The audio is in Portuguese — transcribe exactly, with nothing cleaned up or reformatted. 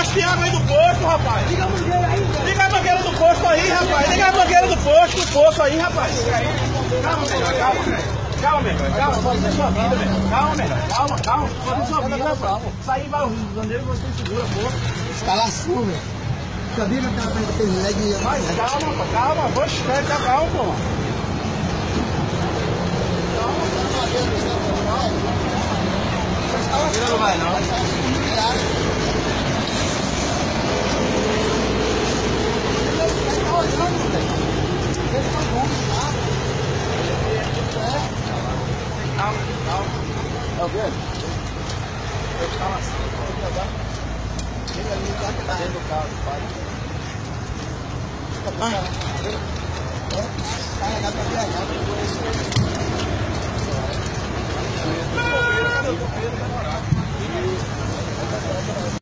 posto de água aí do posto, rapaz. Liga a mangueira aí, velho. Liga a mangueira do posto aí, rapaz. Liga a mangueira do posto, do poço aí, rapaz. Calma, melhor, calma, velho. Calma, melhor, calma, fazer sua vida, melhor. Calma, melhor, calma, calma. Fazer sua vida, rapaz. Sair vai o Rio de Janeiro, você segura, pô. Escalação, velho. Sabia que aquela perna tem leg e... Mas calma, pô, calma. Vou te esperar, calma, calma, pô. Não vai, não. Calma, calma. É o quê? Calma assim. Chega ali, tá dentro do carro, pai. Carregado pra viajar.